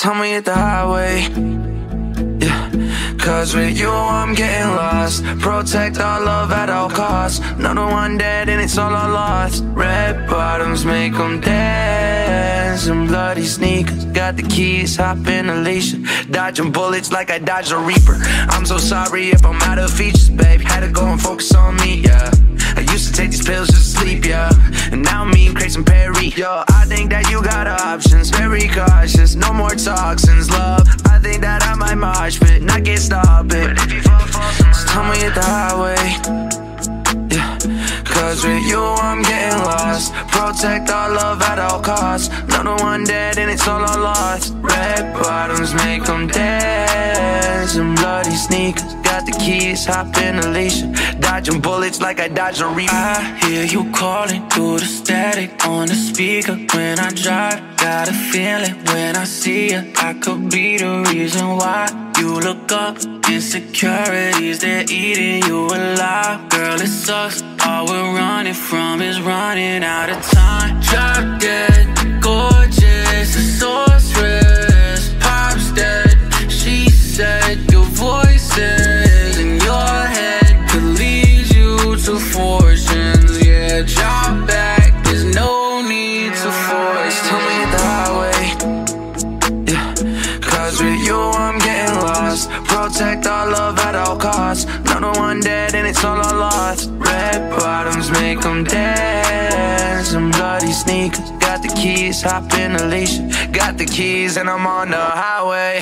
time we hit the highway. Yeah, cause with you I'm getting lost. Protect our love at all costs. Another one dead and it's all I lost. Red bottoms make them dance, and bloody sneakers. Got the keys, hop in Alicia. Dodging bullets like I dodged a reaper. I'm so sorry if I'm out of features, babe. Had to go and focus on me, yeah. I used to take these pills just to sleep, yeah. And now me and Grayson Perry. Yo, I think that you got options. Very cautious, no more toxins, love. I think that I might mosh pit, not get stopped it. But if you fall, it's time we hit the highway. Yeah, cause with you I'm getting lost. Protect our love at all costs. Another one dead and it's all I lost. Red bottoms make them dance, and bloody sneakers. Got the keys, hop in Alicia. Dodging bullets like I dodged a reaper. I hear you calling through the static on the speaker when I drive. Got a feeling when I see you, I could be the reason why you look up. Insecurities, they're eating you alive. Girl, it sucks, all we're running from is running out of time. Drop dead, gorgeous, a sorceress. Pop's dead, she said your voices in your head could lead you to fortunes. Yeah, drop back, there's no need to force. Tell me the highway. Yeah, cause with you I'm getting lost. Protect our love at all costs. Another one dead and it's all I lost. Red bottoms make them dance, and bloody sneakers. Got the keys, hop in Alicia. Got the keys and I'm on the highway.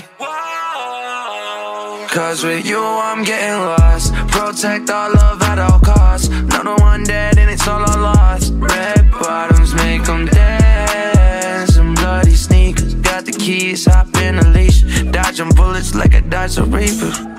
Cause with you I'm getting lost. Protect our love at all costs. Another one dead and it's all I lost. Red bottoms make them dance, and bloody sneakers. Got the keys, hop in Alicia. Dodging bullets like I dodged a reaper.